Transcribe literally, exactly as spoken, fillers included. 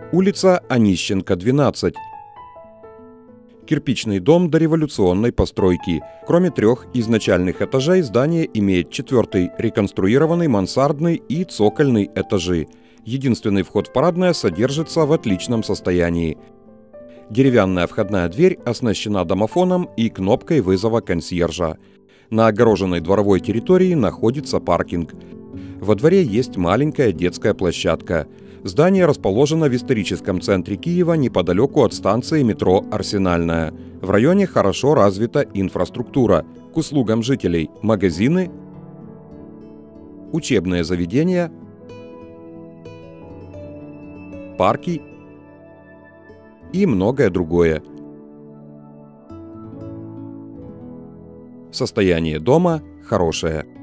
Улица Онищенко, двенадцать. Кирпичный дом дореволюционной постройки. Кроме трех изначальных этажей, здание имеет четвертый реконструированный мансардный и цокольный этажи. Единственный вход в парадное содержится в отличном состоянии. Деревянная входная дверь оснащена домофоном и кнопкой вызова консьержа. На огороженной дворовой территории находится паркинг. Во дворе есть маленькая детская площадка. Здание расположено в историческом центре Киева неподалеку от станции метро «Арсенальная». В районе хорошо развита инфраструктура. К услугам жителей – магазины, учебные заведения, парки и многое другое. Состояние дома хорошее.